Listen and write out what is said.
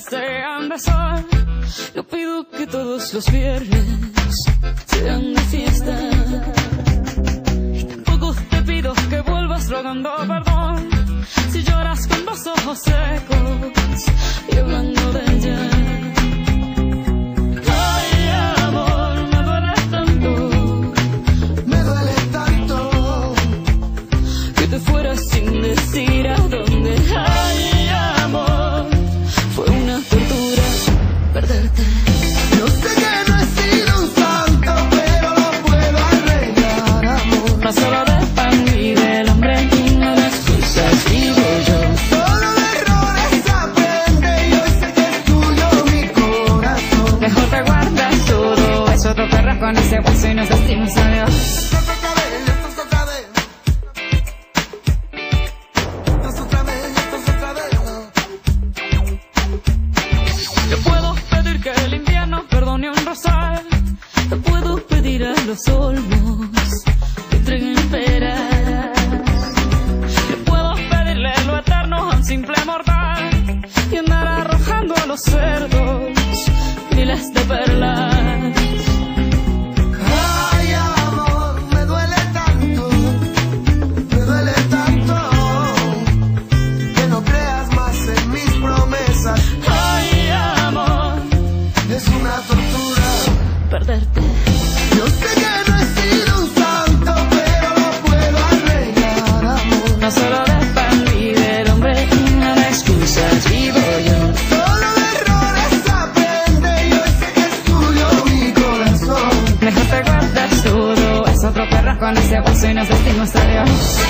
sean de sol. Yo pido que todos los viernes sean de fiesta. Y tampoco te pido que vuelvas rogando perdón si lloras con los ojos secos y hablando de ella. Ay, amor, me duele tanto que te fueras sin decir a dónde. Ay, amor, fue una tortura perderte. Yo sé que no he sido un santo, pero lo puedo arreglar, amor. No solo de pan y del hombre, no de excusas vivo yo. Solo de errores aprende y hoy sé que es tuyo mi corazón. Mejor te guardas todo eso, te perras con ese hueso y nos decimos adiós. Esto es otra vez, esto es otra vez. Esto es otra vez, esto es otra vez. Yo puedo pedir que el invierno perdone un rosal. Te puedo pedir a los olmos que entreguen peras. Yo puedo pedirle lo eterno a un simple mortal y andar arrojando a los cerdos miles de perlas. Ay, amor, me duele tanto que no creas más en mis promesas. Ay, amor, Es una tortura. perderte. Yo sé que no he sido un santo, pero lo puedo arreglar, amor. No solo de pan y del hombre, no de excusas vivo yo. Solo de errores aprende y hoy sé que es tuyo mi corazón. Mejor te guardas todo, es otro perro con ese hueso y nos decimos adiós.